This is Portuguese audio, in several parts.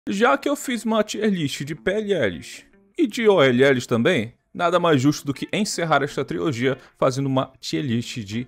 Já que eu fiz uma tier list de PLLs e de OLLs também, nada mais justo do que encerrar esta trilogia fazendo uma tier list de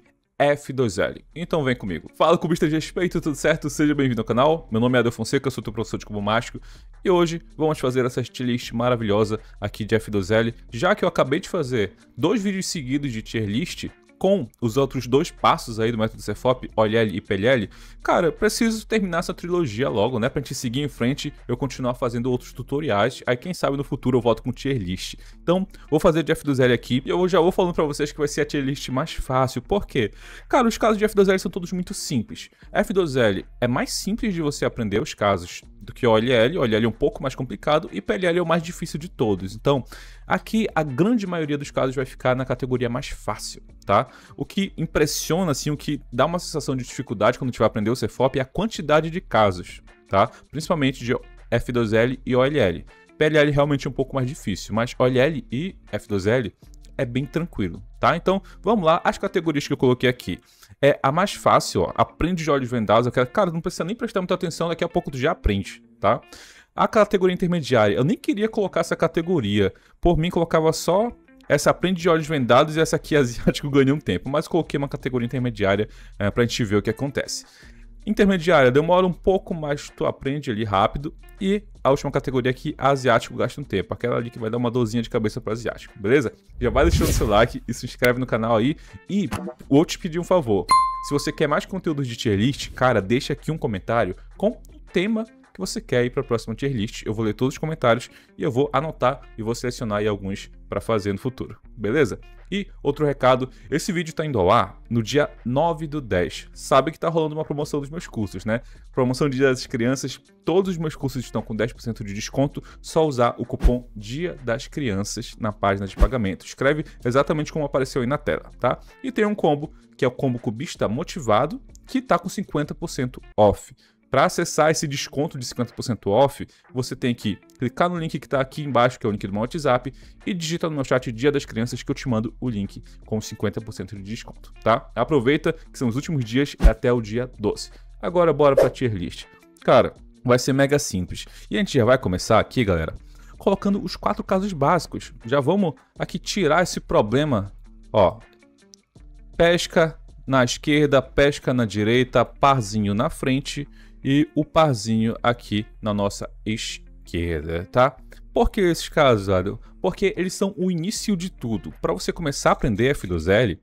F2L. Então vem comigo. Fala cubista de respeito, tudo certo? Seja bem-vindo ao canal. Meu nome é Adel Fonseca, sou teu professor de cubo mágico e hoje vamos fazer essa tier list maravilhosa aqui de F2L, já que eu acabei de fazer 2 vídeos seguidos de tier list com os outros 2 passos aí do método CFOP, OLL e PLL. Cara, preciso terminar essa trilogia logo, né? Pra gente seguir em frente, eu continuar fazendo outros tutoriais. Aí quem sabe no futuro eu volto com tier list. Então, vou fazer de F2L aqui. E eu já vou falando pra vocês que vai ser a tier list mais fácil. Por quê? Cara, os casos de F2L são todos muito simples. F2L é mais simples de você aprender os casos do que OLL. OLL é um pouco mais complicado e PLL é o mais difícil de todos. Então, aqui a grande maioria dos casos vai ficar na categoria mais fácil, tá? O que impressiona, assim, o que dá uma sensação de dificuldade quando a gente vai aprender o CFOP é a quantidade de casos, tá? Principalmente de F2L e OLL. PLL realmente é um pouco mais difícil, mas OLL e F2L é bem tranquilo, tá? Então, vamos lá, as categorias que eu coloquei aqui. É a mais fácil, ó, aprende de olhos vendados, cara, não precisa nem prestar muita atenção, daqui a pouco tu já aprende, tá? A categoria intermediária, eu nem queria colocar essa categoria, por mim colocava só essa aprende de olhos vendados e essa aqui asiático ganha um tempo, mas coloquei uma categoria intermediária pra gente ver o que acontece. Intermediária, demora um pouco, mas tu aprende ali rápido. E a última categoria aqui, asiático, gasta um tempo. Aquela ali que vai dar uma dorzinha de cabeça para asiático, beleza? Já vai deixando o seu like e se inscreve no canal aí. E vou te pedir um favor. Se você quer mais conteúdo de tier list, cara, deixa aqui um comentário com o tema que você quer ir para a próxima tier list. Eu vou ler todos os comentários e eu vou anotar e vou selecionar aí alguns para fazer no futuro, beleza? E outro recado, esse vídeo está indo ao ar no dia 9/10. Sabe que está rolando uma promoção dos meus cursos, né? Promoção de Dia das Crianças, todos os meus cursos estão com 10% de desconto, só usar o cupom Dia das Crianças na página de pagamento. Escreve exatamente como apareceu aí na tela, tá? E tem um combo, que é o combo Cubista Motivado, que está com 50% off. Para acessar esse desconto de 50% off, você tem que clicar no link que está aqui embaixo, que é o link do meu WhatsApp, e digita no meu chat Dia das Crianças que eu te mando o link com 50% de desconto, tá? Aproveita que são os últimos dias até o dia 12. Agora bora para a tier list. Cara, vai ser mega simples. E a gente já vai começar aqui, galera, colocando os 4 casos básicos. Já vamos aqui tirar esse problema, ó. Pesca na esquerda, pesca na direita, parzinho na frente e o parzinho aqui na nossa esquerda, tá? Por que esses casos, Adel? Porque eles são o início de tudo. Para você começar a aprender F2L,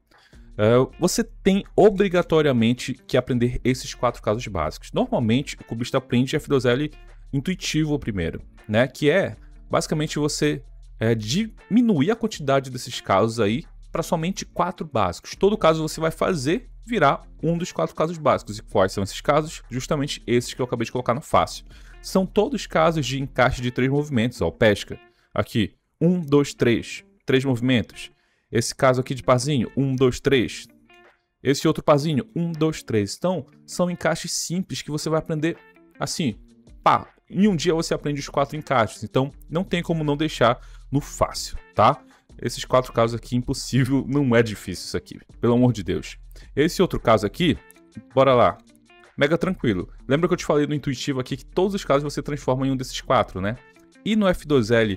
você tem obrigatoriamente que aprender esses 4 casos básicos. Normalmente, o cubista aprende F2L intuitivo primeiro, né? Que é, basicamente, você diminuir a quantidade desses casos aí para somente 4 básicos. Todo caso você vai fazer virar um dos 4 casos básicos. E quais são esses casos? Justamente esses que eu acabei de colocar no fácil. São todos casos de encaixe de 3 movimentos, ó, pesca. Aqui, 1, 2, 3, 3 movimentos. Esse caso aqui de parzinho, 1, 2, 3. Esse outro parzinho, 1, 2, 3. Então, são encaixes simples que você vai aprender assim, pá. Em um dia você aprende os 4 encaixes. Então, não tem como não deixar no fácil, tá? Esses 4 casos aqui, impossível, não é difícil isso aqui, pelo amor de Deus. Esse outro caso aqui, bora lá, mega tranquilo. Lembra que eu te falei no intuitivo aqui que todos os casos você transforma em um desses 4, né? E no F2L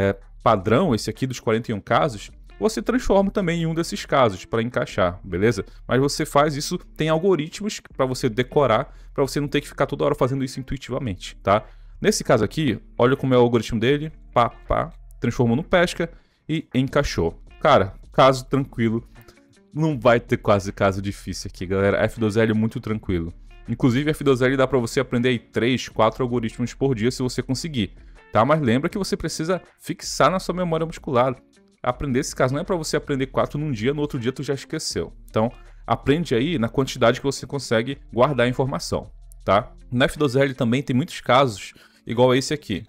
padrão, esse aqui dos 41 casos, você transforma também em um desses casos para encaixar, beleza? Mas você faz isso, tem algoritmos para você decorar, para você não ter que ficar toda hora fazendo isso intuitivamente, tá? Nesse caso aqui, olha como é o algoritmo dele, pá, transformou no pesca e encaixou. Cara, caso tranquilo, não vai ter quase caso difícil aqui, galera. F2L é muito tranquilo. Inclusive, F2L dá para você aprender aí 3, 4 algoritmos por dia se você conseguir, tá? Mas lembra que você precisa fixar na sua memória muscular. Aprender esse caso não é para você aprender 4 num dia, no outro dia tu já esqueceu. Então, aprende aí na quantidade que você consegue guardar a informação, tá? No F2L também tem muitos casos, igual a esse aqui.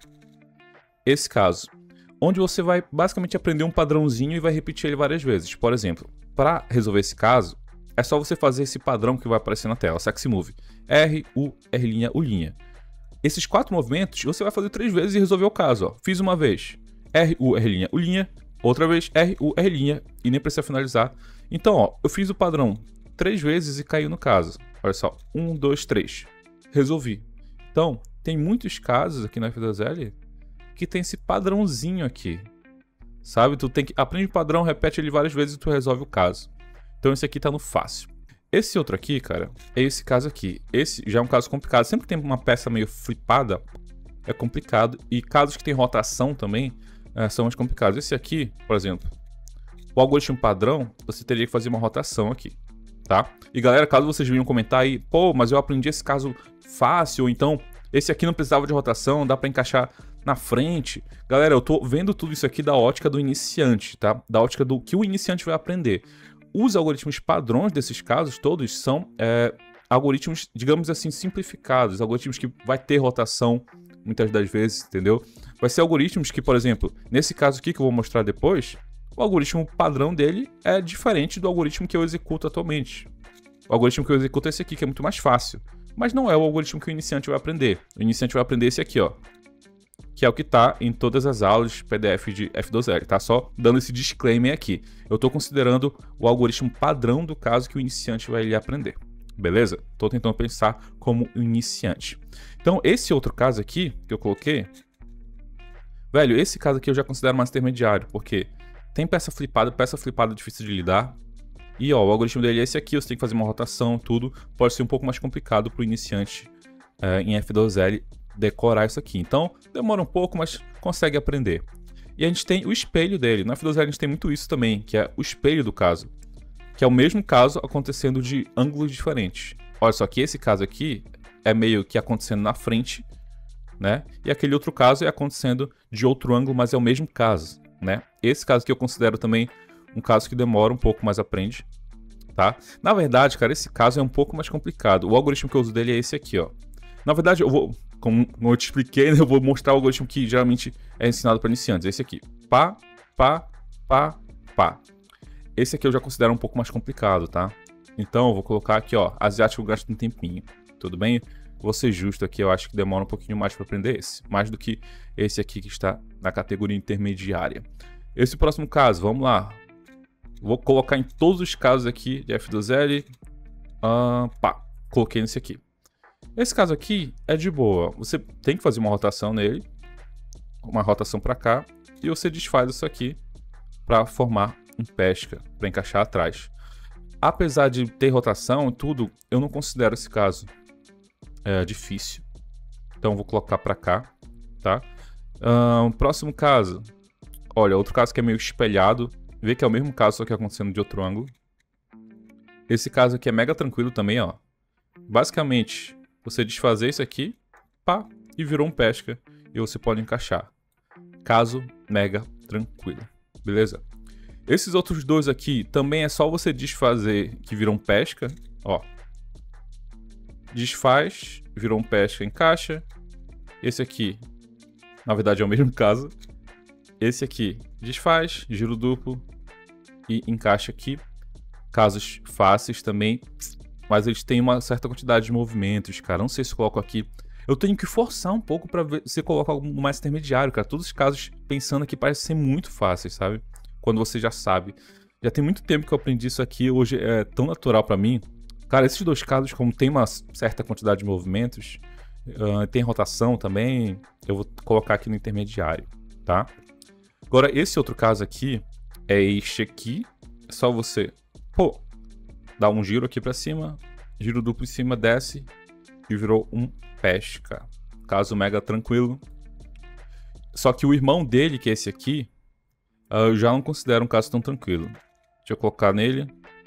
Esse caso, onde você vai basicamente aprender um padrãozinho e vai repetir ele várias vezes. Por exemplo, para resolver esse caso, é só você fazer esse padrão que vai aparecer na tela, Sexy Move. R, U, R', U'. Esses 4 movimentos você vai fazer 3 vezes e resolver o caso. Ó. Fiz uma vez, R, U, R', U'. Outra vez, R, U, R', e nem precisa finalizar. Então, ó, eu fiz o padrão 3 vezes e caiu no caso. Olha só, 1, 2, 3. Resolvi. Então, tem muitos casos aqui na F2L que tem esse padrãozinho aqui, sabe? Tu tem que aprende o padrão, repete ele várias vezes e tu resolve o caso. Então esse aqui tá no fácil. Esse outro aqui, cara, é esse caso aqui. Esse já é um caso complicado. Sempre que tem uma peça meio flipada, é complicado. E casos que tem rotação também são mais complicados. Esse aqui, por exemplo, o algoritmo padrão, você teria que fazer uma rotação aqui, tá? E galera, caso vocês venham comentar aí, pô, mas eu aprendi esse caso fácil, ou então esse aqui não precisava de rotação, dá pra encaixar na frente. Galera, eu tô vendo tudo isso aqui da ótica do iniciante, tá? Da ótica do que o iniciante vai aprender. Os algoritmos padrões desses casos todos são algoritmos, digamos assim, simplificados. Algoritmos que vai ter rotação muitas das vezes, entendeu? Vai ser algoritmos que, por exemplo, nesse caso aqui que eu vou mostrar depois, o algoritmo padrão dele é diferente do algoritmo que eu executo atualmente. O algoritmo que eu executo é esse aqui, que é muito mais fácil. Mas não é o algoritmo que o iniciante vai aprender. O iniciante vai aprender esse aqui, ó. Que é o que tá em todas as aulas PDF de F2L, tá? Só dando esse disclaimer aqui. Eu tô considerando o algoritmo padrão do caso que o iniciante vai aprender. Beleza? Tô tentando pensar como iniciante. Então, esse outro caso aqui, que eu coloquei... Velho, esse caso aqui eu já considero mais intermediário, porque tem peça flipada é difícil de lidar. E, ó, o algoritmo dele é esse aqui, você tem que fazer uma rotação, tudo. Pode ser um pouco mais complicado pro iniciante em F2L decorar isso aqui. Então, demora um pouco, mas consegue aprender. E a gente tem o espelho dele. Na F2L a gente tem muito isso também, que é o espelho do caso. Que é o mesmo caso acontecendo de ângulos diferentes. Olha só que esse caso aqui é meio que acontecendo na frente, né? E aquele outro caso é acontecendo de outro ângulo, mas é o mesmo caso, né? Esse caso aqui eu considero também um caso que demora um pouco, mas aprende, tá? Na verdade, cara, esse caso é um pouco mais complicado. O algoritmo que eu uso dele é esse aqui, ó. Na verdade, eu vou... Como eu te expliquei, eu vou mostrar o algoritmo que geralmente é ensinado para iniciantes. Esse aqui. Pá, pá, pá, pá. Esse aqui eu já considero um pouco mais complicado, tá? Então, eu vou colocar aqui, ó. Asiático gasta um tempinho. Tudo bem? Vou ser justo aqui, eu acho que demora um pouquinho mais para aprender esse. Mais do que esse aqui que está na categoria intermediária. Esse próximo caso, vamos lá. Vou colocar em todos os casos aqui de F2L. Pá, coloquei nesse aqui. Esse caso aqui é de boa, você tem que fazer uma rotação nele, uma rotação para cá, e você desfaz isso aqui para formar um pesca, para encaixar atrás. Apesar de ter rotação e tudo, eu não considero esse caso difícil. Então vou colocar para cá, tá? Próximo caso, olha, outro caso que é meio espelhado, vê que é o mesmo caso, só que acontecendo de outro ângulo. Esse caso aqui é mega tranquilo também, ó. Basicamente... Você desfazer isso aqui, pá, e virou um pesca. E você pode encaixar. Caso mega tranquilo. Beleza? Esses outros dois aqui, também é só você desfazer que virou um pesca. Ó. Desfaz, virou um pesca, encaixa. Esse aqui, na verdade é o mesmo caso. Esse aqui, desfaz, giro duplo e encaixa aqui. Casos fáceis também... Mas eles têm uma certa quantidade de movimentos, cara. Não sei se eu coloco aqui. Eu tenho que forçar um pouco pra ver se coloca algo mais intermediário, cara. Todos os casos pensando aqui parecem ser muito fáceis, sabe? Quando você já sabe. Já tem muito tempo que eu aprendi isso aqui. Hoje é tão natural pra mim. Cara, esses dois casos, como tem uma certa quantidade de movimentos, tem rotação também, eu vou colocar aqui no intermediário, tá? Agora, esse outro caso aqui é este aqui. É só você... Pô... Dá um giro aqui pra cima, giro duplo em cima, desce e virou um pesca. Caso mega tranquilo. Só que o irmão dele, que é esse aqui, eu já não considero um caso tão tranquilo. Deixa eu colocar nele.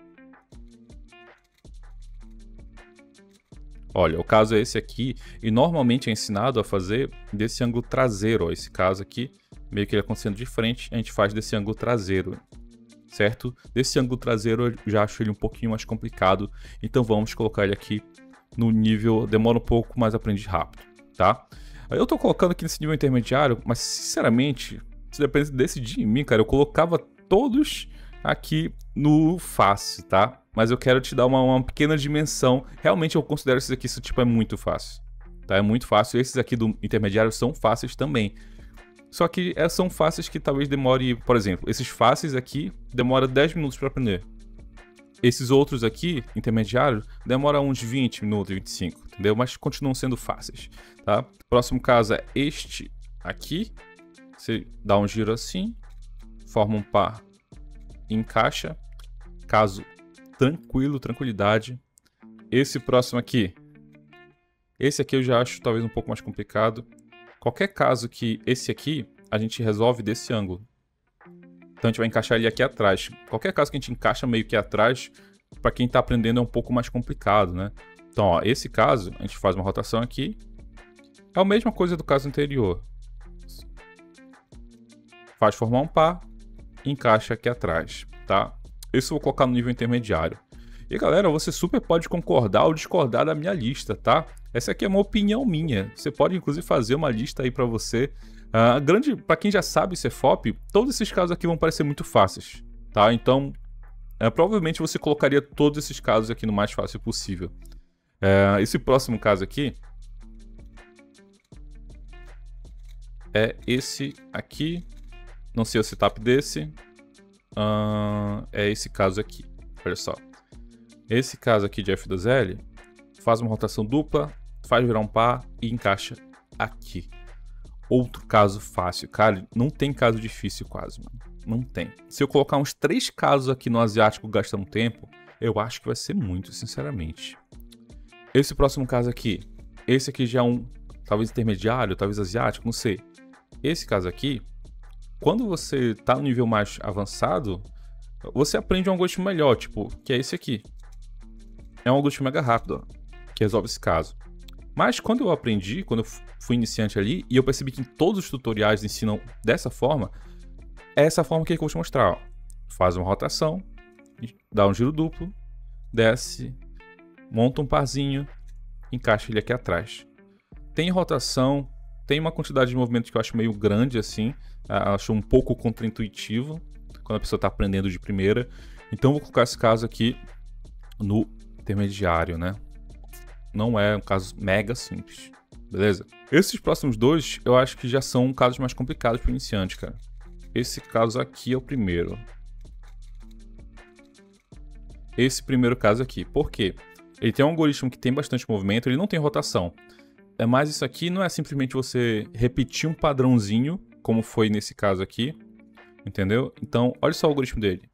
Olha, o caso é esse aqui e normalmente é ensinado a fazer desse ângulo traseiro. Ó, esse caso aqui, meio que ele acontecendo de frente, a gente faz desse ângulo traseiro. Certo? Desse ângulo traseiro eu já acho ele um pouquinho mais complicado, então vamos colocar ele aqui no nível, demora um pouco, mas aprende rápido, tá? Eu tô colocando aqui nesse nível intermediário, mas sinceramente, se depende decidir em mim, cara, eu colocava todos aqui no fácil, tá? Mas eu quero te dar uma pequena dimensão, realmente eu considero esses aqui, esse tipo é muito fácil, tá? É muito fácil, esses aqui do intermediário são fáceis também. Só que são fáceis que talvez demore, por exemplo, esses fáceis aqui demora 10 minutos para aprender. Esses outros aqui, intermediários, demora uns 20 minutos, 25, entendeu? Mas continuam sendo fáceis, tá? Próximo caso é este aqui. Você dá um giro assim, forma um par e encaixa. Caso tranquilo, tranquilidade. Esse próximo aqui. Esse aqui eu já acho talvez um pouco mais complicado. Qualquer caso que esse aqui, a gente resolve desse ângulo. Então a gente vai encaixar ele aqui atrás. Qualquer caso que a gente encaixa meio que atrás, para quem está aprendendo é um pouco mais complicado, né? Então, ó, esse caso, a gente faz uma rotação aqui. É a mesma coisa do caso anterior. Faz formar um par e encaixa aqui atrás, tá? Isso eu vou colocar no nível intermediário. E galera, você super pode concordar ou discordar da minha lista, tá? Essa aqui é uma opinião minha. Você pode inclusive fazer uma lista aí para você. Para quem já sabe CFOP, todos esses casos aqui vão parecer muito fáceis, tá? Então, provavelmente você colocaria todos esses casos aqui no mais fácil possível. Esse próximo caso aqui é esse aqui. Não sei o setup desse. É esse caso aqui. Olha só. Esse caso aqui de F2L faz uma rotação dupla, faz virar um par e encaixa aqui. Outro caso fácil. Cara, não tem caso difícil quase, mano. Não tem. Se eu colocar uns 3 casos aqui no asiático gastando tempo, eu acho que vai ser muito, sinceramente. Esse próximo caso aqui. Esse aqui já é um, talvez intermediário, talvez asiático, não sei. Esse caso aqui, quando você tá no nível mais avançado, você aprende um algoritmo melhor, tipo, que é esse aqui. É um algoritmo mega rápido, ó, que resolve esse caso. Mas quando eu aprendi, quando eu fui iniciante ali, e eu percebi que em todos os tutoriais ensinam dessa forma, é essa forma que eu vou te mostrar, ó. Faz uma rotação, dá um giro duplo, desce, monta um parzinho, encaixa ele aqui atrás. Tem rotação, tem uma quantidade de movimentos que eu acho meio grande assim, acho um pouco contraintuitivo quando a pessoa está aprendendo de primeira. Então eu vou colocar esse caso aqui no intermediário, né? Não é um caso mega simples, beleza? Esses próximos dois eu acho que já são casos mais complicados para o iniciante, cara. Esse caso aqui é o primeiro. Esse primeiro caso aqui. Por quê? Ele tem um algoritmo que tem bastante movimento, ele não tem rotação. Mas isso aqui não é simplesmente você repetir um padrãozinho, como foi nesse caso aqui, entendeu? Então, olha só o algoritmo dele.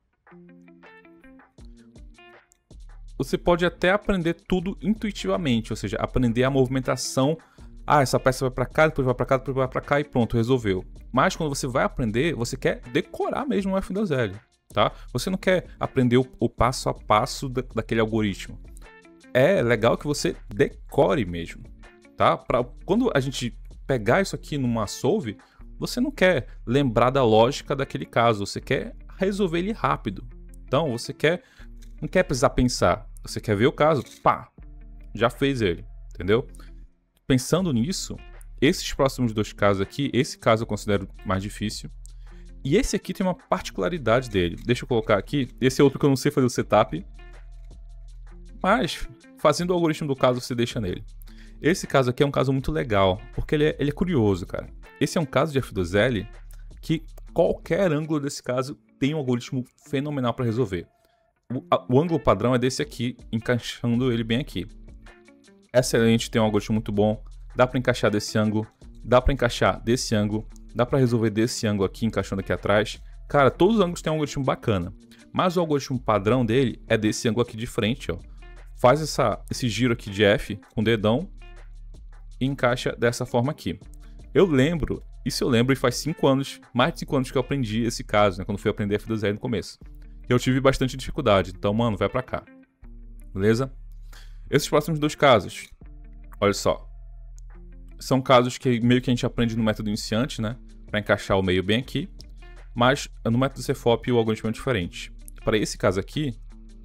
Você pode até aprender tudo intuitivamente, ou seja, aprender a movimentação. Essa peça vai para cá, depois vai para cá, depois vai para cá e pronto, resolveu. Mas quando você vai aprender, você quer decorar mesmo o F2L, tá? Você não quer aprender o passo a passo daquele algoritmo. É legal que você decore mesmo, tá? Quando a gente pegar isso aqui numa solve, você não quer lembrar da lógica daquele caso, você quer resolver ele rápido. Então, você não quer precisar pensar, você quer ver o caso, pá, já fez ele, entendeu? Pensando nisso, esses próximos dois casos aqui, esse caso eu considero mais difícil. E esse aqui tem uma particularidade dele. Deixa eu colocar aqui, esse é outro que eu não sei fazer o setup. Mas, fazendo o algoritmo do caso, você deixa nele. Esse caso aqui é um caso muito legal, porque ele é curioso, cara. Esse é um caso de F2L que qualquer ângulo desse caso tem um algoritmo fenomenal para resolver. O ângulo padrão é desse aqui, encaixando ele bem aqui. Excelente, tem um algoritmo muito bom. Dá para encaixar desse ângulo, dá para encaixar desse ângulo, dá para resolver desse ângulo aqui, encaixando aqui atrás. Cara, todos os ângulos têm um algoritmo bacana. Mas o algoritmo padrão dele é desse ângulo aqui de frente, ó. Faz esse giro aqui de F com o dedão e encaixa dessa forma aqui. Eu lembro e faz 5 anos, mais de 5 anos que eu aprendi esse caso, né, quando fui aprender F2L no começo. Eu tive bastante dificuldade, então, mano, vai pra cá. Beleza? Esses próximos dois casos, olha só. São casos que meio que a gente aprende no método iniciante, né, pra encaixar o meio bem aqui. Mas no método CFOP o algoritmo é diferente. Para esse caso aqui,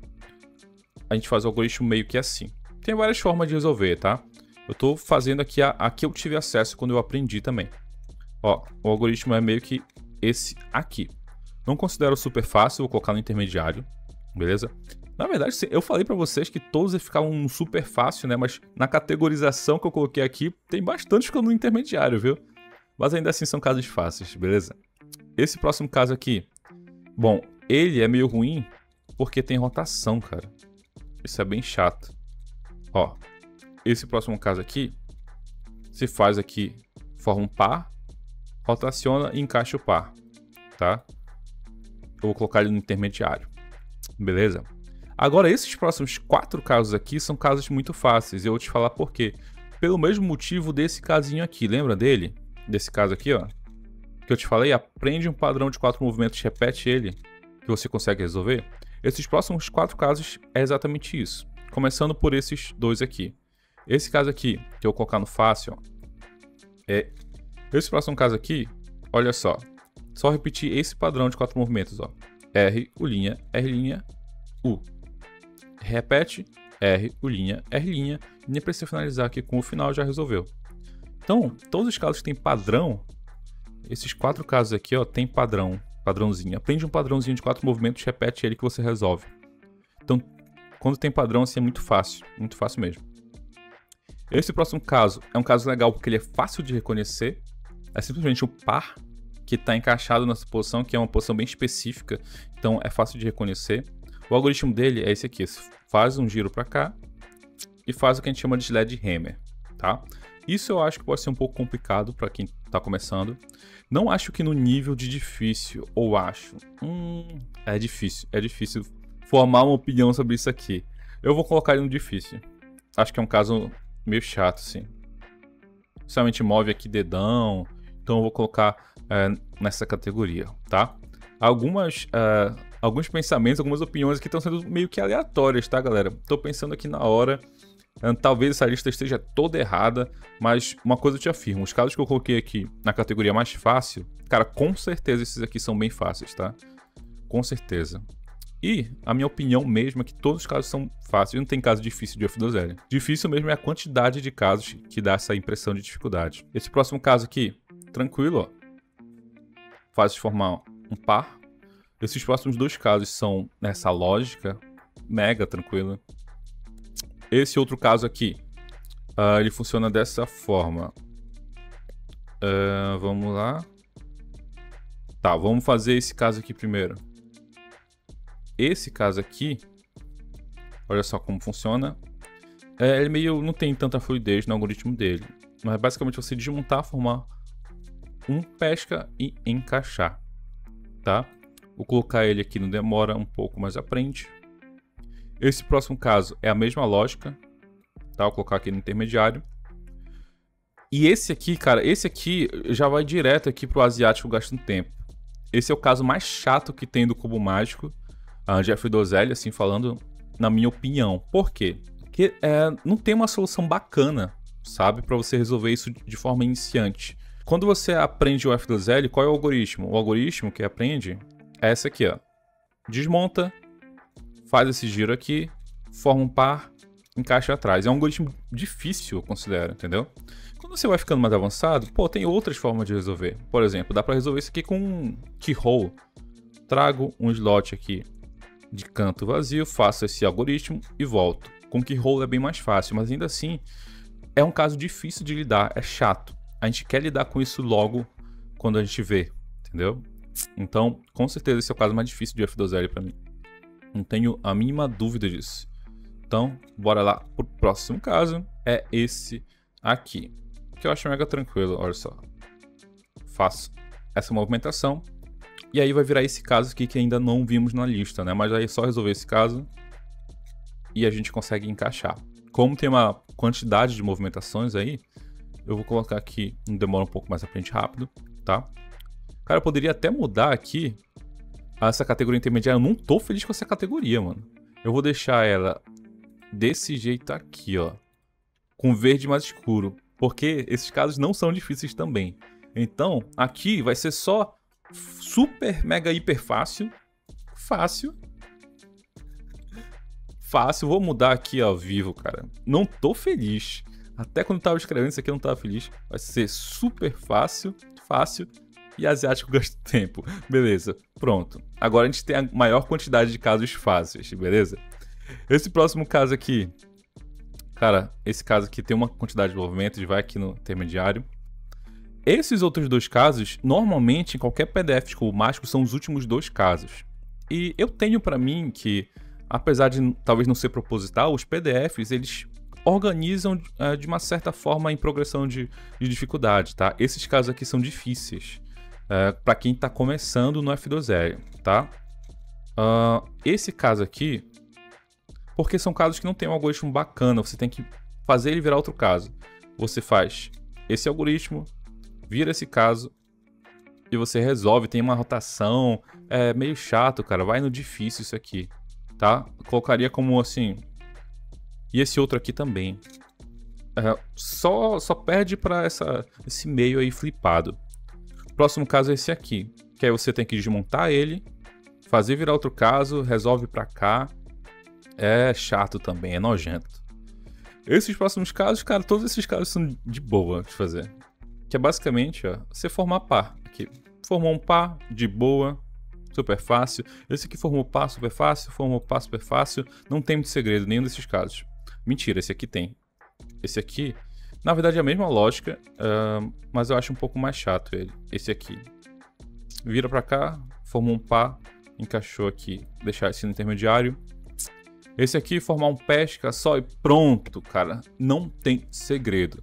a gente faz o algoritmo meio que assim. Tem várias formas de resolver, tá? Eu tô fazendo aqui a que eu tive acesso quando eu aprendi também. Ó, o algoritmo é meio que esse aqui. Não considero super fácil, vou colocar no intermediário, beleza? Na verdade, eu falei pra vocês que todos ficavam super fácil, né? Mas na categorização que eu coloquei aqui, tem bastante ficando no intermediário, viu? Mas ainda assim são casos fáceis, beleza? Esse próximo caso aqui, bom, ele é meio ruim porque tem rotação, cara. Isso é bem chato. Ó, esse próximo caso aqui, se faz aqui, forma um par, rotaciona e encaixa o par, tá? Eu vou colocar ele no intermediário, beleza? Agora, esses próximos 4 casos aqui são casos muito fáceis, e eu vou te falar por quê. Pelo mesmo motivo desse casinho aqui, lembra dele? Desse caso aqui, ó. Que eu te falei, aprende um padrão de 4 movimentos, repete ele, que você consegue resolver. Esses próximos 4 casos é exatamente isso. Começando por esses 2 aqui. Esse caso aqui, que eu vou colocar no fácil, ó, é... Esse próximo caso aqui, olha só. Só repetir esse padrão de 4 movimentos, ó. R, U', U. Repete, R, U', R', nem precisa finalizar aqui com o final, já resolveu. Então, todos os casos que tem padrão, esses 4 casos aqui, ó, tem padrãozinho. Aprende um padrãozinho de 4 movimentos, repete ele que você resolve. Então, quando tem padrão, assim, é muito fácil mesmo. Esse próximo caso é um caso legal porque ele é fácil de reconhecer. É simplesmente o par que está encaixado nessa posição, que é uma posição bem específica, então é fácil de reconhecer. O algoritmo dele é esse aqui, faz um giro para cá e faz o que a gente chama de sledgehammer, tá? Isso eu acho que pode ser um pouco complicado para quem está começando. Não acho que no nível de difícil, ou acho. É difícil formar uma opinião sobre isso aqui. Eu vou colocar ele no difícil. Acho que é um caso meio chato, sim. Principalmente move aqui dedão, então eu vou colocar nessa categoria, tá? Alguns pensamentos, algumas opiniões aqui estão sendo meio que aleatórias, tá, galera? Tô pensando aqui na hora, talvez essa lista esteja toda errada, mas uma coisa eu te afirmo, os casos que eu coloquei aqui na categoria mais fácil, cara, com certeza esses aqui são bem fáceis, tá? Com certeza. E a minha opinião mesmo é que todos os casos são fáceis, não tem caso difícil de F2L. Difícil mesmo é a quantidade de casos que dá essa impressão de dificuldade. Esse próximo caso aqui, tranquilo, ó. Fácil de formar um par. Esses próximos 2 casos são nessa lógica, mega tranquilo. Esse outro caso aqui, ele funciona dessa forma. Vamos lá. Tá, vamos fazer esse caso aqui primeiro. Esse caso aqui, olha só como funciona. Ele meio não tem tanta fluidez no algoritmo dele. Mas é basicamente você desmontar, formar um pesca e encaixar, tá? Vou colocar ele aqui no demora um pouco, mas aprende. Esse próximo caso é a mesma lógica, tá? Vou colocar aqui no intermediário. E esse aqui, cara, esse aqui já vai direto aqui pro asiático gastando tempo. Esse é o caso mais chato que tem do cubo mágico. De F2L, assim falando, na minha opinião. Por quê? Porque não tem uma solução bacana, sabe? Para você resolver isso de forma iniciante. Quando você aprende o F2L, qual é o algoritmo? O algoritmo que aprende é esse aqui, ó. Desmonta, faz esse giro aqui, forma um par, encaixa atrás. É um algoritmo difícil, eu considero, entendeu? Quando você vai ficando mais avançado, pô, tem outras formas de resolver. Por exemplo, dá para resolver isso aqui com um keyhole. Trago um slot aqui de canto vazio, faço esse algoritmo e volto. Com keyhole é bem mais fácil, mas ainda assim é um caso difícil de lidar, é chato. A gente quer lidar com isso logo quando a gente vê, entendeu? Então, com certeza esse é o caso mais difícil de F2L para mim. Não tenho a mínima dúvida disso. Então, bora lá pro próximo caso, é esse aqui, que eu acho mega tranquilo, olha só. Faço essa movimentação. E aí vai virar esse caso aqui que ainda não vimos na lista, né? Mas aí é só resolver esse caso e a gente consegue encaixar. Como tem uma quantidade de movimentações aí, eu vou colocar aqui, não demora um pouco mais pra frente rápido, tá? Cara, eu poderia até mudar aqui essa categoria intermediária. Eu não tô feliz com essa categoria, mano. Eu vou deixar ela desse jeito aqui, ó. Com verde mais escuro. Porque esses casos não são difíceis também. Então, aqui vai ser só super, mega, hiper fácil. Fácil. Vou mudar aqui ao vivo, cara. Não tô feliz. Até quando eu tava escrevendo isso aqui eu não tava feliz. Vai ser super fácil. E asiático gasta tempo. Beleza, pronto. Agora a gente tem a maior quantidade de casos fáceis, beleza? Esse próximo caso aqui. Cara, esse caso aqui tem uma quantidade de movimento. A gente vai aqui no intermediário. Esses outros 2 casos, normalmente, em qualquer PDF de cubo mágico, são os últimos 2 casos. E eu tenho pra mim que, apesar de talvez não ser proposital, os PDFs, eles organizam de uma certa forma em progressão de dificuldade, tá? Esses casos aqui são difíceis para quem tá começando no F2L, tá? Esse caso aqui, porque são casos que não tem um algoritmo bacana, você tem que fazer ele virar outro caso. Você faz esse algoritmo, vira esse caso e você resolve, tem uma rotação, é meio chato, cara, vai no difícil isso aqui, tá? Colocaria como assim, e esse outro aqui também. Só perde pra esse meio aí flipado. O próximo caso é esse aqui, que aí você tem que desmontar ele, fazer virar outro caso, resolve pra cá. É chato também, é nojento. Esses próximos casos, cara, todos esses casos são de boa de fazer. Que é basicamente, ó, você formar par. Aqui, formou um par, de boa, super fácil. Esse aqui formou par, super fácil, formou par, super fácil. Não tem muito segredo, nenhum desses casos. Mentira, esse aqui tem. Esse aqui, na verdade é a mesma lógica, mas eu acho um pouco mais chato ele. Esse aqui. Vira pra cá, formou um par, encaixou aqui, deixar esse no intermediário. Esse aqui, formar um pesca só e pronto, cara. Não tem segredo.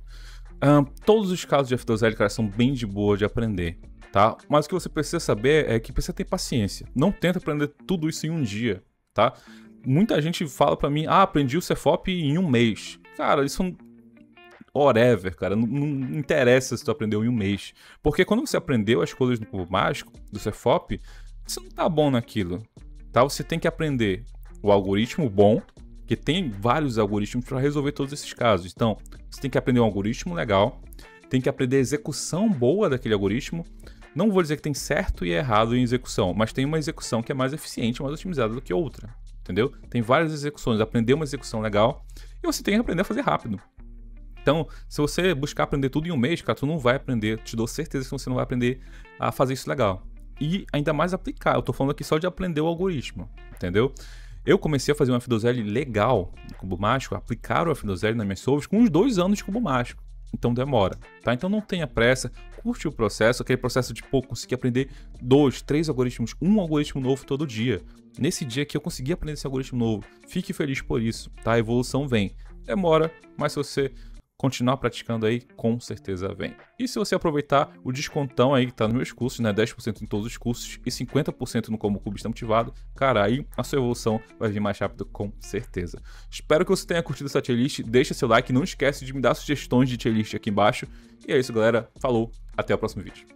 Todos os casos de F2L, cara, são bem de boa de aprender, tá? Mas o que você precisa saber é que precisa ter paciência. Não tenta aprender tudo isso em um dia, tá? Muita gente fala pra mim, aprendi o CFOP em um mês. Cara, isso não... whatever, cara. Não interessa se tu aprendeu em um mês. Porque quando você aprendeu as coisas no cubo mágico, do CFOP, você não tá bom naquilo, tá? Você tem que aprender o algoritmo bom, que tem vários algoritmos para resolver todos esses casos. Então, você tem que aprender um algoritmo legal, tem que aprender a execução boa daquele algoritmo. Não vou dizer que tem certo e errado em execução, mas tem uma execução que é mais eficiente, mais otimizada do que outra, entendeu? Tem várias execuções, aprender uma execução legal e você tem que aprender a fazer rápido. Então, se você buscar aprender tudo em um mês, cara, tu não vai aprender, te dou certeza que você não vai aprender a fazer isso legal. E ainda mais aplicar, eu tô falando aqui só de aprender o algoritmo, entendeu? Eu comecei a fazer um F2L legal no cubo mágico, aplicar o F2L nas minhas solves com uns 2 anos de cubo mágico. Então demora, tá? Então não tenha pressa, curte o processo, aquele processo de conseguir aprender 2, 3 algoritmos, um algoritmo novo todo dia. Nesse dia que eu consegui aprender esse algoritmo novo, fique feliz por isso, tá? A evolução vem. Demora, mas se você continuar praticando aí, com certeza vem. E se você aproveitar o descontão aí que tá nos meus cursos, né, 10% em todos os cursos e 50% no Como Cubista Motivado, cara, aí a sua evolução vai vir mais rápido, com certeza. Espero que você tenha curtido essa tier list, deixa seu like, não esquece de me dar sugestões de tier list aqui embaixo. E é isso, galera, falou, até o próximo vídeo.